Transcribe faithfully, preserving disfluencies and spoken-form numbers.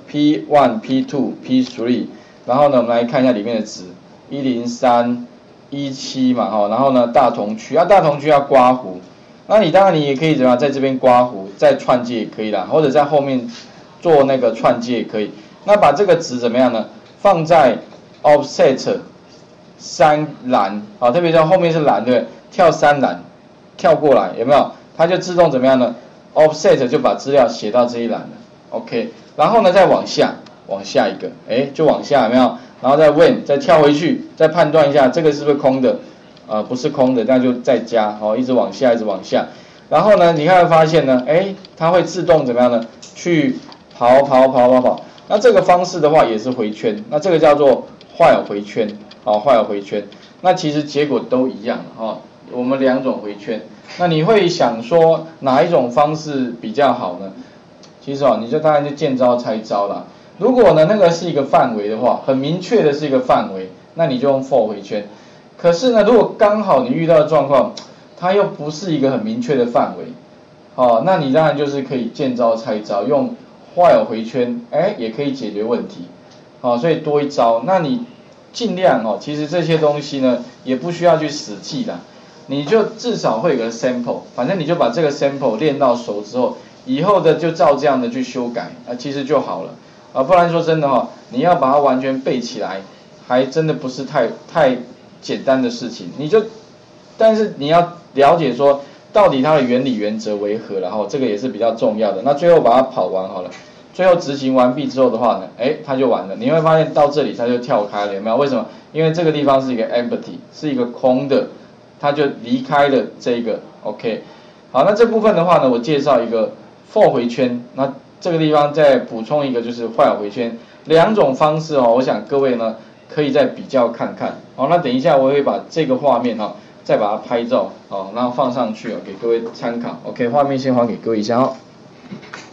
P 一 P 二 P 三， 然后呢我们来看一下里面的值，一零三一七嘛哈，然后呢大同区啊，大同区要刮弧，那你当然你也可以怎么样，在这边刮弧，再串接也可以啦，或者在后面做那个串接也可以。那把这个值怎么样呢？放在 offset 三栏啊，特别是后面是栏对不对？跳三栏，跳过来有没有？它就自动怎么样呢 ？offset 就把资料写到这一栏了 ，OK。然后呢再往下，往下一个，哎，就往下有没有？然后再 when 再跳回去，再判断一下这个是不是空的，呃不是空的，那就再加，哦，一直往下，一直往下。然后呢，你看发现呢，哎，它会自动怎么样呢？去跑跑跑跑跑。那这个方式的话也是回圈，那这个叫做while回圈，好，while回圈。那其实结果都一样，哈，我们两种回圈。那你会想说哪一种方式比较好呢？其实哦，你就当然就见招拆招啦。如果呢那个是一个范围的话，很明确的是一个范围，那你就用 for 回圈。可是呢，如果刚好你遇到的状况，它又不是一个很明确的范围，好，那你当然就是可以见招拆招，用 while 回圈，哎，也可以解决问题，好，所以多一招。那你尽量哦，其实这些东西呢，也不需要去死记啦，你就至少会有个 sample， 反正你就把这个 sample 练到熟之后，以后的就照这样的去修改，啊，其实就好了。啊，不然说真的哈、哦，你要把它完全背起来，还真的不是太太简单的事情。你就，但是你要了解说，到底它的原理原则为何，然后这个也是比较重要的。那最后把它跑完好了，最后执行完毕之后的话呢，哎，它就完了。你会发现到这里它就跳开了，有没有？为什么？因为这个地方是一个 empty， 是一个空的，它就离开了这个 OK。好，那这部分的话呢，我介绍一个 for 回圈，那这个地方再补充一个就是 while 回圈，两种方式哦，我想各位呢可以再比较看看。好，那等一下我会把这个画面哈、哦，再把它拍照，好，然后放上去哦，给各位参考。OK， 画面先还给各位一下哦。